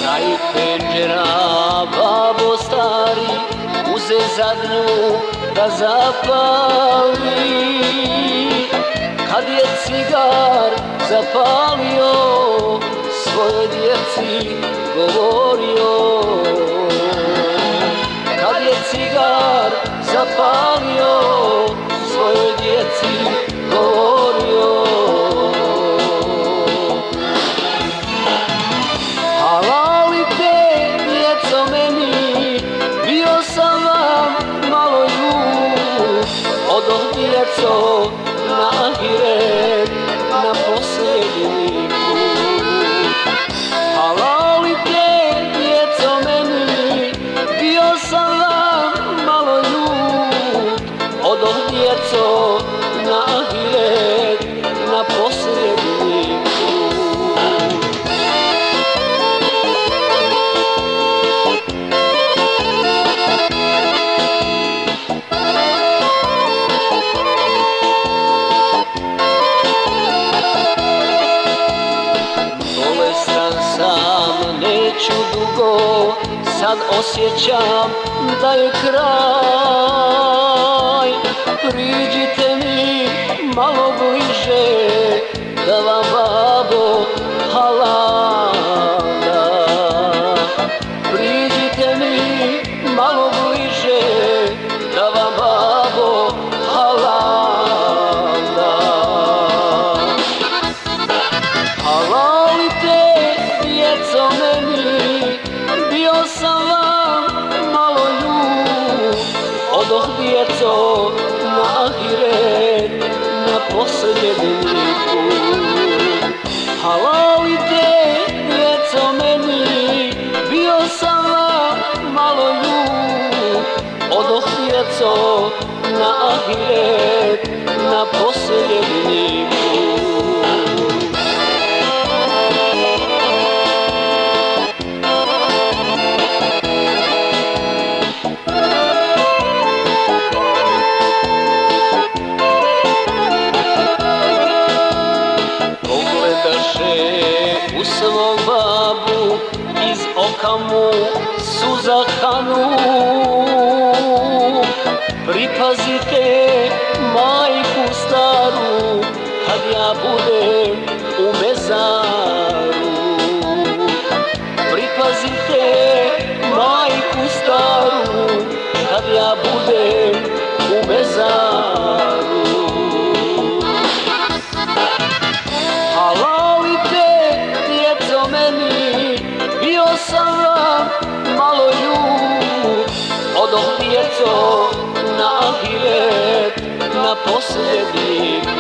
Kraj penđera babo stari uze zadnju da zapali. Kad je cigar zapalio, svojoj djeci govorio. Kad je cigar zapalio, svojoj djeci govorio. Halalite djeco meni, bio sam vam malo ljud. Odoh djeco na ahiret, na posljednji put. Halalite djeco meni, bio sam vam malo ljud. Odoh djeco na ahiret, na posljednji put. Neću dugo, sad osjećam da je kraj. Priđite mi malo bliže, da vam babo halal da. Priđite mi malo bliže, da vam babo halal da. Halalite djeco meni, bio sam vam malo ljud. Odoh djeco na ahiret, na posljednji put. Halalite djeco meni, bio sam vam malo ljud. Odoh djeco na ahiret, na posljednji put. U svog babu, iz oka mu suza kanu. Pripazite majku staru, kad ja budem u mezaru. Pripazite majku staru, kad ja budem u mezaru. Halalite djeco meni, bio sam vam malo ljud. Odoh djeco na ahiret, na posljednji